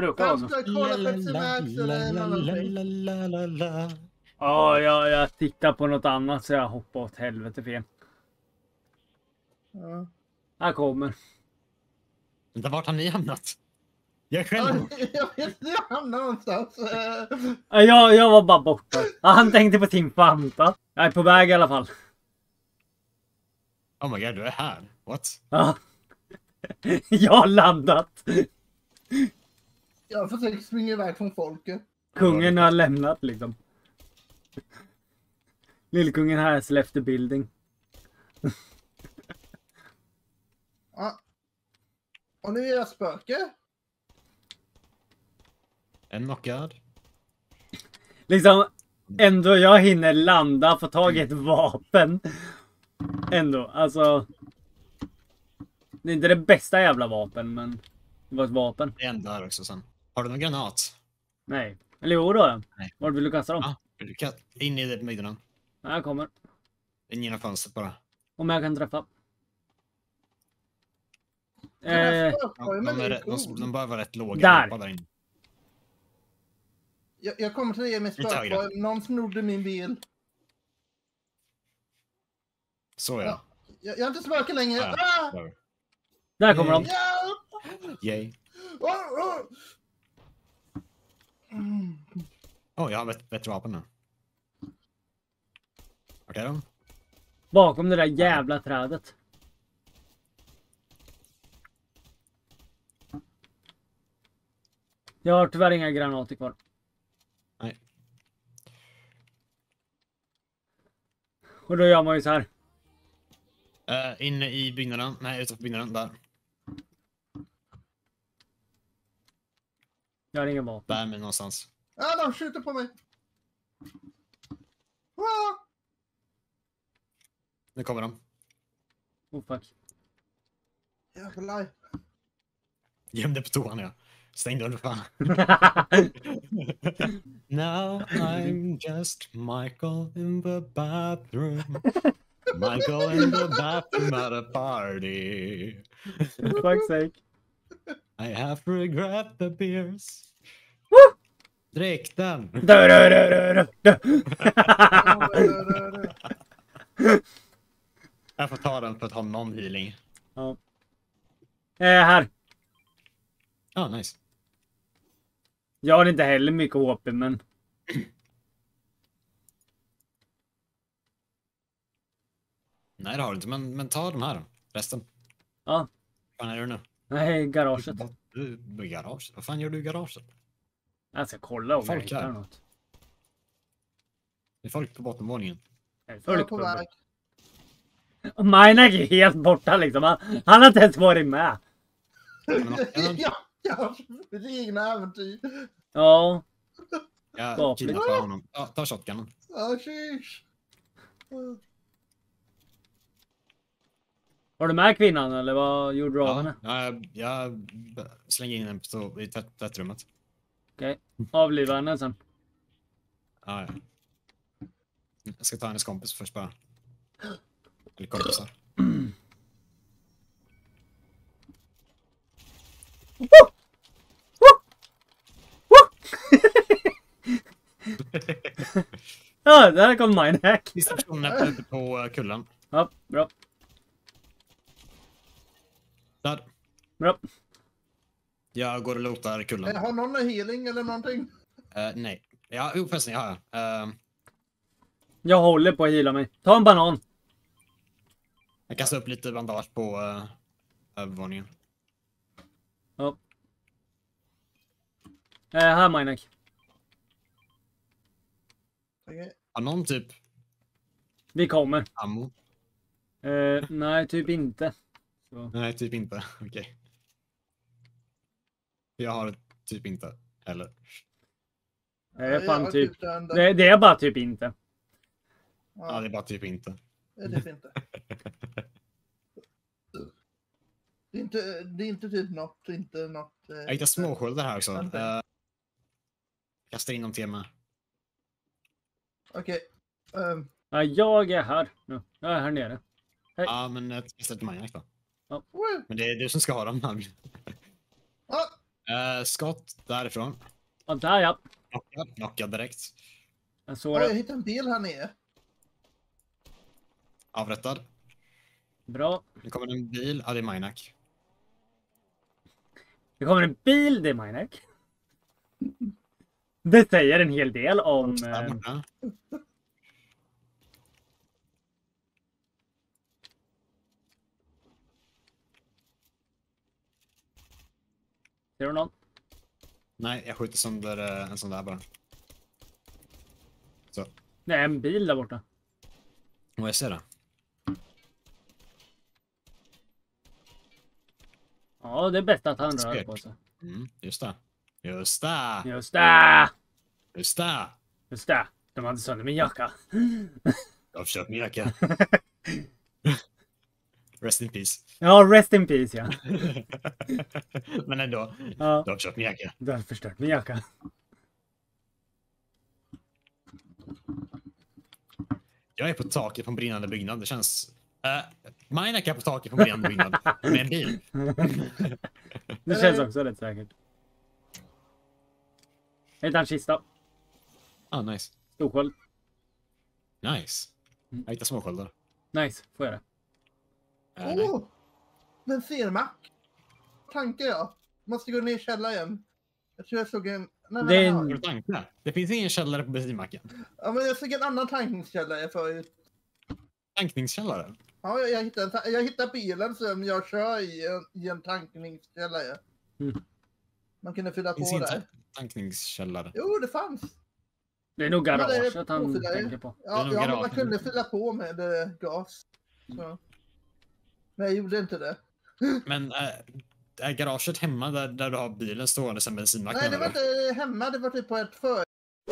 brukar vara så. Cola, Pepsi Max eller någonting. Ja, jag tittar på något annat så jag hoppar åt helvete fel. Ja. Här kommer. Vänta, vart har ni hamnat? Jag är själv. Jag vet inte, jag hamnar någonstans. Jag var bara borta. Han tänkte på sin Fanta. Jag är på väg i alla fall. Oh my god, du är här. What? Ja. Jag har landat. Jag försöker springa iväg från folket. Kungen har lämnat liksom. Lillkungen has left the building. Ja. Och nu är jag spöke. En knockad. Liksom ändå jag hinner landa, få tag i ett vapen. Ändå, alltså. Det är inte det bästa jävla vapen, men det var ett vapen. Det är en där också sen. Har du någon granat? Nej. Eller jo då. Nej. Vart vill du kasta dem? Ja, du kan in i det byggnaden. Jag kommer. In genom fönstret bara. Om jag kan träffa. De bör vara rätt låga. Där inne. Jag kommer till det med spökborg. Någon snodde min bil. Så ja. Jag är inte spöke längre. Ja. Där kommer de. Yay. Jag har ett bättre vapen nu. Okej då. Bakom det där jävla trädet. Jag har tyvärr inga granater kvar. Nej. Och då gör man ju så här. Inne i byggnaden. Nej, utanför byggnaden. Där. Jag har ingen vapen. Där med någonstans. Ja, de skjuter på mig. Nu kommer de. Oh fuck. Jävlar. Göm dig på toan, ja. Stäng dörren för fan. Now I'm just Michael in the bathroom. Michael in the bathroom at a party. For fuck's sake. I have regret the beers. Woo! Drick den. Jag får ta den för att ha någon healing. Ja. Här. Nice. Jag har inte heller mycket HP, men... Nej, det har du inte. Men ta de här då. Resten. Ja. Vad fan är du nu? Nej, garaget. Du i garaget? Vad fan gör du i garaget? Jag ska kolla om jag Folk hittar här. något. Det är folk på bottenvåningen. Jag är Jag är folk på på väg. Minak är helt borta liksom. Han har inte ens varit med. Jag har mitt egna äventyr. Ja. Jag kidnappar honom. Ja, ta shotgunen. Sheesh. Har du med kvinnan eller vad gjorde du av henne? Jag slänger in den i tvättrummet. Okej. Avliva henne sen. Ja. Jag ska ta hennes kompis först bara. Eller kompisar. Ja, där kom Minak. Sista personen uppe på kullen. Ja, bra. Där. Bra. Jag går och lotar kullen. Har någon en healing eller någonting? Nej. Ja, förresten, jag har. Jag håller på att heala mig. Ta en banan. Jag kastar upp lite bandage på övervåningen. Ja. Här Minak. Okay. Har någon typ Vi kommer. ammo? Nej, typ inte. Så. Nej, typ inte. Okej. Jag har typ inte heller. Det är fan typ. Det Det är bara typ inte. Ja, det är bara typ inte. Det är typ inte. Det är inte typ något. Inte något Jag hittar småsköldar här också. Kastar in dem till mig. Okej. Ja, jag är här nu. Jag är här nere. Hej. Ja, men jag kastar till Maniac då. Ja. Men det är du som ska ha dem. Skott därifrån. Och där ja. Knockad direkt. Jag såg Jag det. hittade en bil här nere. Avrättad. Bra. Nu kommer en bil. Ja, det är Minak. Det kommer en bil, det är Minek. Det säger en hel del om... Där borta. Ser du någon? Nej, jag skjuter sönder en sån där bara. Så. Det är en bil där borta. Och jag ser det. Ja, det är bäst att han rör på sig. Just det. Just det. Just det! Just det. Just det. De hade sönder min jacka. Jag har försökt min jacka. Rest in peace. Ja, rest in peace ja. Men ändå. Ja, Du har försökt min jacka. du har förstört min jacka. Jag är på taket på en brinnande byggnad. Det känns... Minak är på taket på en brinnande byggnad. Med en bil. Det känns också rätt säkert. Jag hittar en kista. Ah, nice. Storsköld. Nice. Jag hittar småsköldar. Nice, får jag det? Nej. Bensinmack. Tankar jag. Måste gå ner i källaren. Jag tror jag såg en... Nej, Det är nej, en- Ska du tanka? Det finns ingen källare på bensinmacken. Ja, men jag såg en annan tankningskällare förut. Tankningskällare? Ja, jag hittade bilen som jag kör i en tankningskällare. Mm. Man kunde fylla Finns på inte där. tankningskällare. Jo, det fanns. Det är nog Ja, det är garaget han påfyllare. tänker på. Det är Ja, nog ja, men man garaget. kunde fylla på med gas. Så. Men jag gjorde inte det. Men är garaget hemma där du har bilen stående sen bensinmacken? Nej, det var eller? inte hemma. Det var typ på ett för.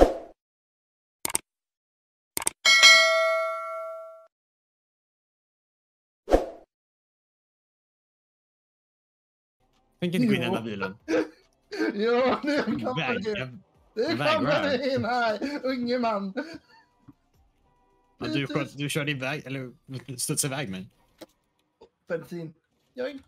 Tänk inte gå in i Jo. den där bilen. Ja, nu kommer Väg, det. Det vägrar. kommer in här, unge man. du körde iväg, eller studsade iväg mig. Bensin. Joink.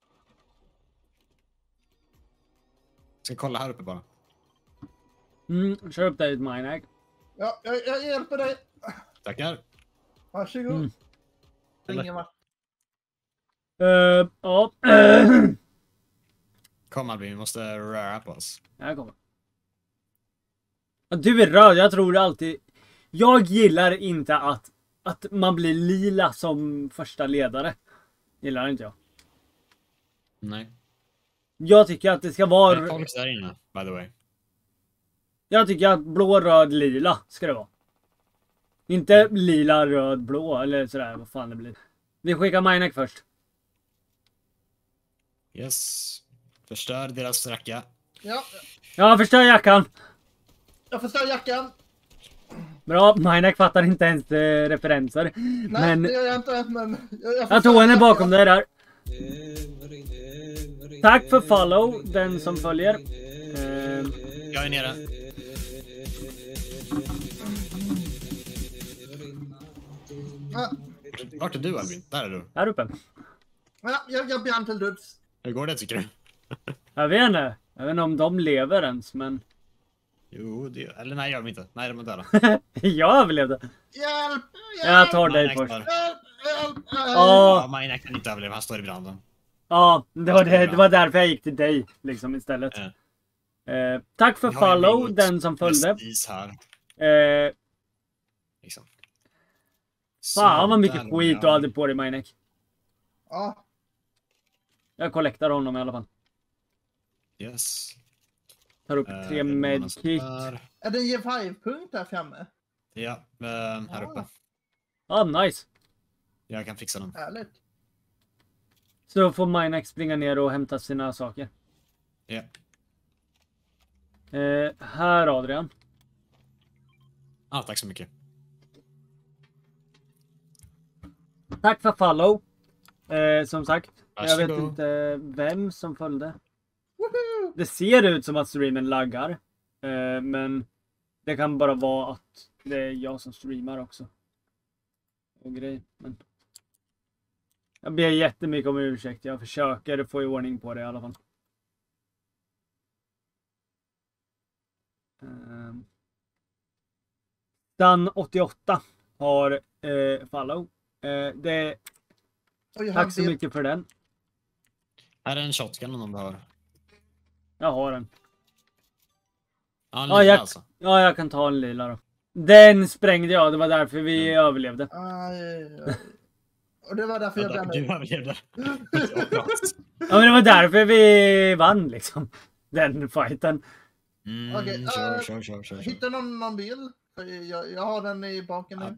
Ska kolla här uppe bara. Kör upp dig ett Minak. Ja, jag hjälper dig. Tackar. Varsågod. Mm. Ingen vart. Ja. Kom Albin, vi måste röra på oss. Jag kommer. Ja, du är röd, jag tror alltid... Jag gillar inte att man blir lila som första ledare. Gillar inte jag. Nej. Jag tycker att det ska Det är vara... folk där inne, by the way. Jag tycker att blå, röd, lila ska det vara. Inte lila, röd, blå eller sådär, vad fan det blir. Vi skickar Minak först. Yes. Förstör deras racka. Ja, Ja, förstör jackan. jag förstör jackan. Bra, Minak fattar inte ens referenser. Nej, Men det gör jag inte. Men jag tog henne bakom dig där. Tack för follow, den som följer. Jag är nere. Ja, Vart är du Albin? Där är du. Här uppe. jag blir till döds. Hur går det tycker du? Jag vet inte. Jag vet inte om de lever ens, men... Jo, det eller nej gör de inte. Nej, de är döda. Jag överlevde. Hjälp! Jag tar dig Minak först. tar. Hjälp! Ja, Ja, Minak kan inte överleva, han står i branden. ja, det var därför jag gick till dig liksom istället. Tack för Vi har ju follow, blivit den som följde. precis här. Liksom. Fan vad mycket Sådär, skit du ja. hade på dig, Minek. Ja, Jag kollektar honom i alla fall. Yes. Tar upp Det 3 var någon medkit. där. är det en G5-punkt där framme? Ja, här uppe. Ja, nice. Jag kan fixa den. Härligt. Så då får Minek springa ner och hämta sina saker. Ja. Här Adrian. Tack så mycket. Tack för follow. Som sagt. Jag vet Varsågod. inte vem som följde. Woho! Det ser ut som att streamen laggar. Men det kan bara vara att det är jag som streamar också. Och grej. Men... Jag ber jättemycket om ursäkt. Jag försöker få i ordning på det i alla fall. Dan88 har follow. Och jag Tack så har mycket för den. Här är en shotgun om du har. Jag har den. Ja, en Ja, lila alltså. jag kan ta en lila då. Den sprängde jag, det var därför vi överlevde. Aj. Och det var därför jag brände. Du överlevde. Ja, men det var därför vi vann liksom. Den fighten. Okej, Kör. Hittar någon bil? Jag har den i baken nu.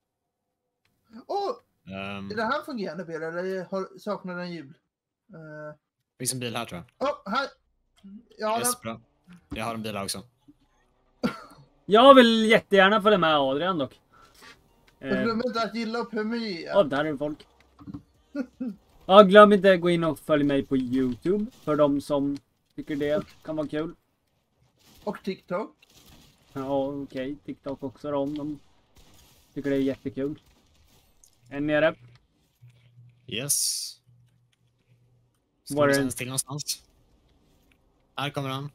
Är det här en fungerande bil eller saknar den hjul? Finns en bil här tror jag. Här! Jag har Yes, bra. Jag har en bil här också. Jag vill jättegärna följa med Adrian dock. den. Glöm inte att gilla och prenumerera. Ja, där är folk. Ja, glöm inte att gå in och följ mig på YouTube. För de som tycker det kan vara kul. Och TikTok. Ja, okej. TikTok också då, om de tycker det är jättekul. En nere. Yes. Var det- Står det till någonstans? Här kommer han.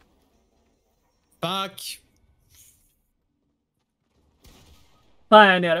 Fuck! Nej, jag är nere.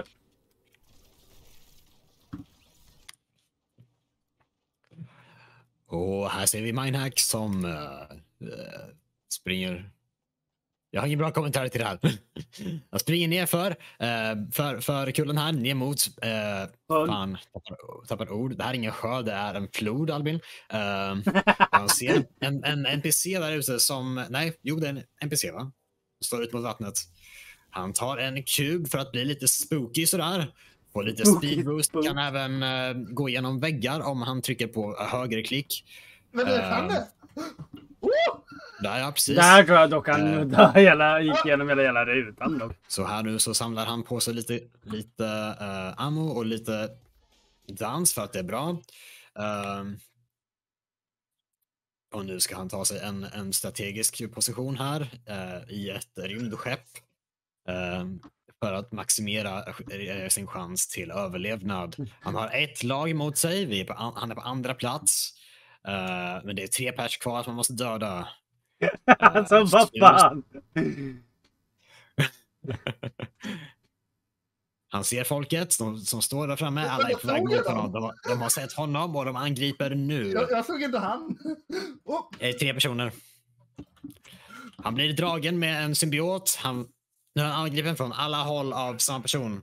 Och här ser vi Minehack som springer. Jag har ingen bra kommentar till det här. Jag springer ner för kullen här, ner mot fan, tappar ord. Det här är ingen sjö, det är en flod, Albin. Man ser en NPC där ute som, det är en NPC va? Står ut mot vattnet. Han tar en kub för att bli lite spooky sådär. Får lite speed boost, kan även gå igenom väggar om han trycker på högerklick. Men det kan det! Där, ja, precis. Där tror jag dock han gick igenom hela rutan dock. Så här nu så samlar han på sig lite ammo och lite dans för att det är bra. Och nu ska han ta sig en strategisk position här i ett rymdskepp för att maximera sin chans till överlevnad. Han har ett lag mot sig, han är på andra plats. Men det är 3 pers kvar som man måste döda. Alltså vad fan. Han ser folket som står där framme. Alla är på väg mot honom. De har sett honom och de angriper nu. Jag såg inte han. Det är 3 personer. Han blir dragen med en symbiot. Nu är han angripen från alla håll av samma person.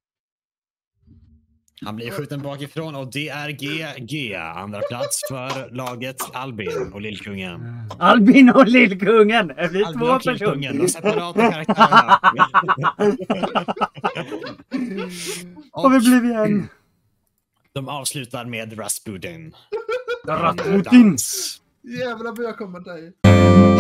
Han blir skjuten bakifrån och det är GG. Andra plats för laget Albin och Lillkungen. Albin och Lillkungen! Det blir Albin 2 och personer. Lillkungen, de separata karaktärerna. Och vi blev en. De avslutar med Rasputin. Rasputin! Jävlar vad jag kommer dig.